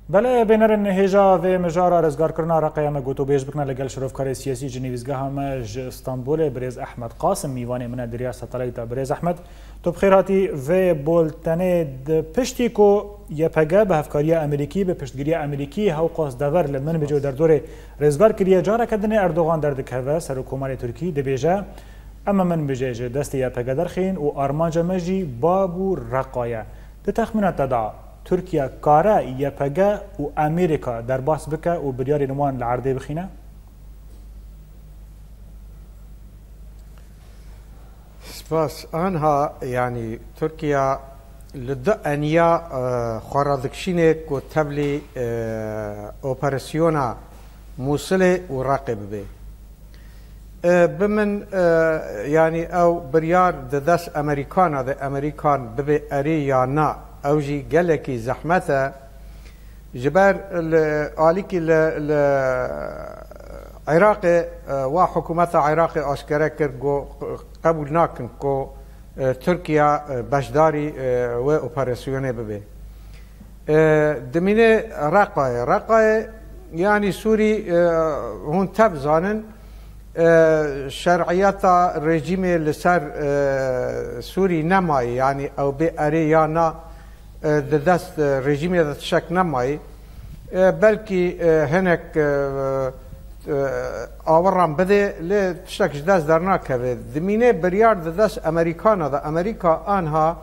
بله بینرن هجا و مجارا رزگار کرنا رقیه ما گوتو بیش بکنه لگل شرفکار سیاسی جنیویزگاه همه استانبول بریز احمد قاسم میوانی من دریا ستالایتا بریز احمد تو بخیراتی و بولتنه پشتی کو یپگه به هفکاری امریکی به پشتگیری امریکی هاو قاس دور لمن بجو در دور رزگار کریه جارا کدنه اردوغان در دکهوه سر حکومت ترکی دبیجه اما من بجیجه دست یپگه درخین و آرمانجا مجی بابو رقایه ده تخمینات تدعا ترکیه کاره یپگه و امریکا در باس بکه و بریاری نمان لعرده بخینه؟ سپاس آنها يعني تركيا لدى أنيا خرادكشينة كتبلي أوبراسيونا موصلة وراقب به بمن يعني أو بريار ددس أمريكانا ده أمريكان ببي أريانا أو جي قالكي زحمته جبار آليكي العراق وحكومة العراق أشكره كرجو قبول ناكن كو تركيا باشداري و أوبراسيونه ببي دمينه رقاية يعني سوري هون تبزانن شرعيات الرجيم لسر سوري نماي يعني أو بأريانا دست رژیمی دست شک نمایی بلکی هنک آورام بده لی شک دست در نکه دمینه بریار دست امریکانا دا امریکا آنها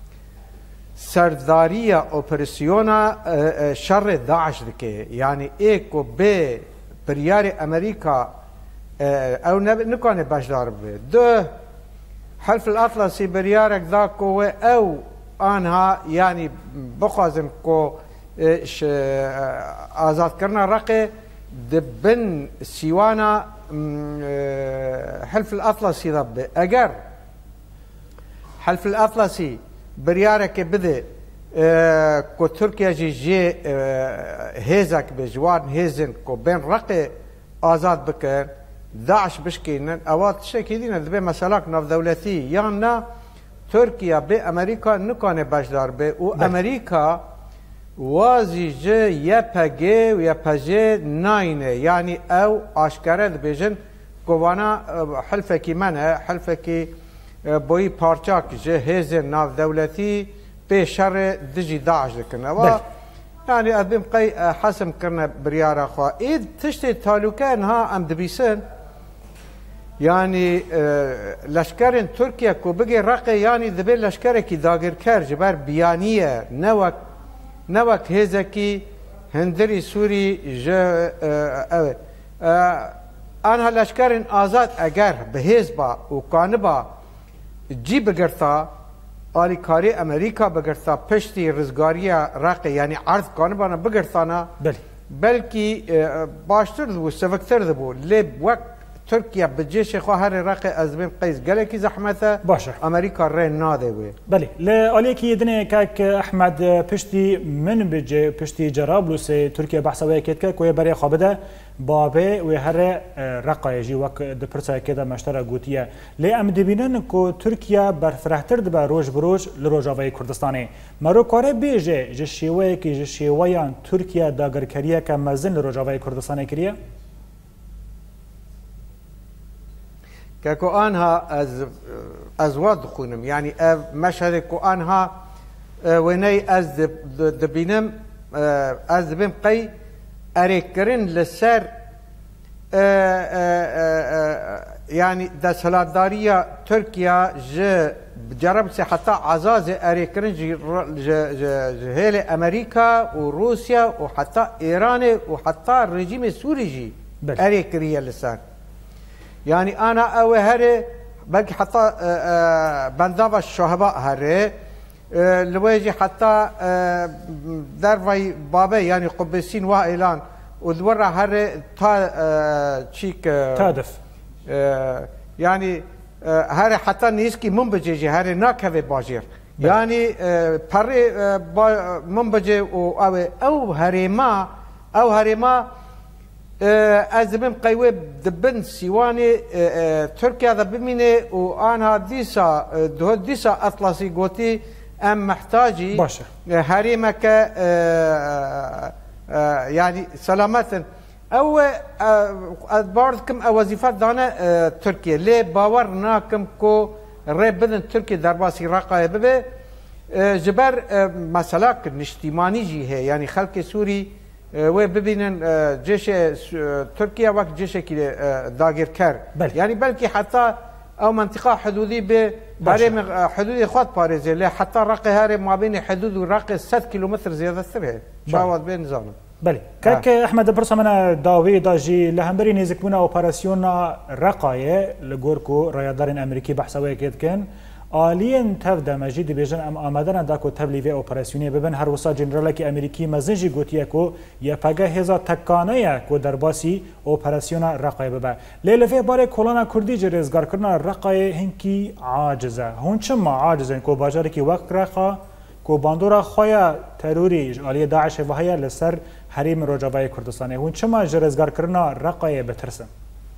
سرداری اپراسیونا شر داعش دکه یعنی ایکو به بریار امریکا او نکانه باشدار به دو حلف الاطلسي بريارك ذاكو او آنها يعني بخوازن کو آزاد کرنا رقه دبن سیوانا حلف الأطلسي ضبه اگر حلف الأطلسي بريارك بده کو تركيا جي هيزك بجوان هيزن کو بين رقه آزاد بكر داعش بشكينن اوات شكيدين دبي مسالك ناف دولتي يعني تركيا بأمريكا نكانه باشدار به و امريكا وازي جه يپگه و يپجه ناينه يعني او اشكره بيجن قوانا حلفكي منه حلفكي بوي پارچاك جه هزن ناف دولتي بشر دجي داعش لكنا و يعني ادبم قي حسم كرنا بريار اخوا ايد تشتي تالوكا انها ام دبيسن يعني لشکر ترکیه کو بگه رقه يعني دبي لشکر کی داگر کر جبر بیانیه نوک هزکی هندری سوری آنها لشکر آزاد اگر به حزبا و کانبا جی بگرتا آلی کاری امریکا بگرتا پشتی رزگاری رقه يعني عرض کانبانا بگرتانا بلکی باشتر دبو سفکتر دبو لب وقت تركيا بجيش خواهر رقي ازبين قيس قالكي زحمته باشا امريكا رين ناده وي بلي لاليكي دني كاك احمد بشتي من بجي بشتي جرابلس تركيا بحثه كيتك كوي بري خابده بابه وهر رقا يجي وك دبرسا كده مشترى غوتيه لي ام دبينن كو تركيا برفرحتر دبا روج بروج لروجاوي كردستاني مرو كوري بيجي جشيوي كي جشيويان تركيا داغركريه كمزن لروجاوي كردستاني كريه كاكو انها از واد خونم يعني مشهد كو انها ويني از دبينم از دبيم قي اريكرن للسر يعني دا سلادارية تركيا جرب سي حتى عزاز اريكرن جهيل امريكا وروسيا وحتى ايران وحتى الرجيم السوري جي اريكريا للسر يعني أنا أوهري بلكي حتى بندافع الشهباء هري لويجي حتى درفي بابا يعني قبسين وائلان ودورة هري تشيك تادف يعني هري حتى نيسكي منبجي هري ناكهي باجير يعني بري منبجي أو هريما ازبم قيوب دبن سيواني تركيا دبميني وانا ديسا اطلسي قوتي ام محتاجي باشا هريمك يعني سلامة او باردكم وظيفات دانا تركيا لي باور ناكم كو ربدن تركيا درباسي راقه ببه جبر مسألة نشتيماني جي هي يعني خلق سوري وببينن جيش تركيا وقت جيش كي داغير كر يعني بلكي حتى او منطقه حدودي باريم حدودي خط باريس اللي حتى رقي هاري ما بين حدود ورقي 6 كيلومتر زياده سره شاوات بين زانه بله كاك احمد برسا من داوي داجي لهمبري نيزك بنا اوبراسيون رقايه لغوركو ريادارين امريكي بحثوي كيد كان آلین تفده مجید بیشتر آمدن داکو تبلیغ اپراسیونی ببین هر وسا جنرال کی امریکی مزنجی گویی کو یا پگه هزار تکانه کو درباسی اپراسیون رقای ببر لیلفه باره کلانا کردی جرزگار کردن رقای هنکی عاجزه هون چما عاجزه کو باجاری کی وقت رقا کو باندورا خویا تروری آلی داعش و هیا لسر حریم رجاوای کردستان هون چما جرزگار کردن رقای بترسن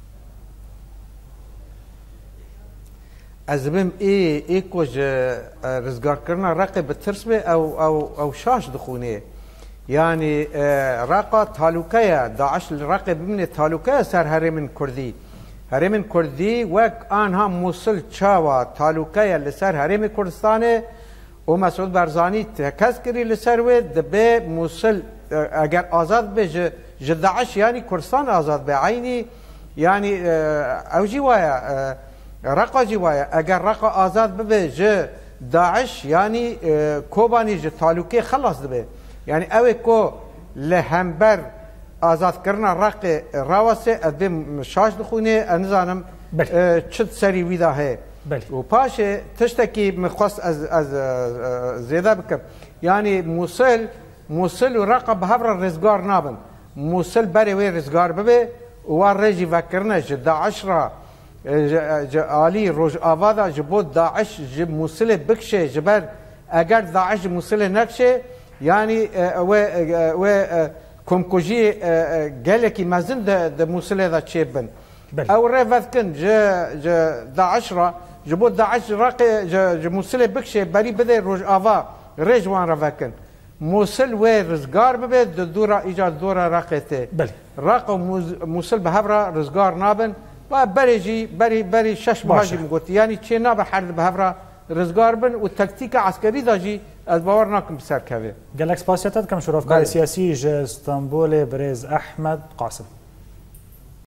از بیم ای کج رزگار کردن رقی بترسبه او شاش دخونه یعنی رقا تالوکه داعش رقی بمنه تالوکه سر هرم کردی وک آنها موصل چاوا تالوکه لسر هرم کردستانه و مسعود برزانی تکس کری لسر و دبه موصل اگر آزاد به داعش یعنی کردستان آزاد به عینی یعنی او جوایا رقا جوایا اگر رقا آزاد ببه جه داعش یعنی کوبانی جه تالوکه خلاص دبه یعنی اوه کو لهمبر آزاد کرنا رق راوسه ادبه مشاش دخونه انزانم چد سری ویدا ہے و پاشه تشتکی مخواست از زیده بکم یعنی موصل و رقا بهبر رزگار نابن موصل بره وی رزگار ببه و رجی وکرنه جه داعش را عالی روز آوادا جبود داعش جب موصل بکشه جبر اگر داعش موصل نکشه یعنی و کمکوجی گلکی مزن ده موصل دا چه بن او رفت کن داعش را جبود داعش راقی جب موصل بکشه بری بده روز آوا رجوان رفت کن موصل و رزگار ببه دورا ایجاد دورا راقیته راق موصل به هفرا رزگار نابن و بری شش ماهی میگوید یعنی چه نابه حرد به هفرا رزگار بن و تکتیک عسکری داجی از باور ناکم بسر کوه گلکس پاسیتت کم شرف کار سیاسی استانبول برز احمد قاسم